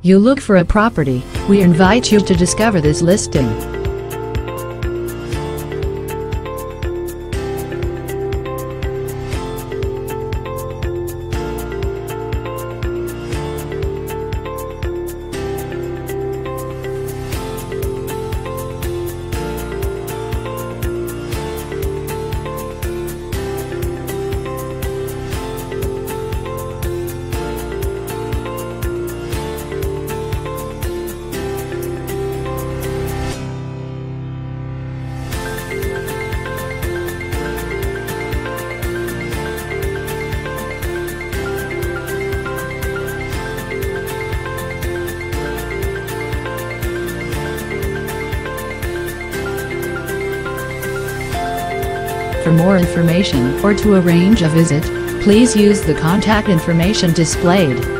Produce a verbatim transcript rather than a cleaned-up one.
You look for a property, we invite you to discover this listing. For more information or to arrange a visit, please use the contact information displayed.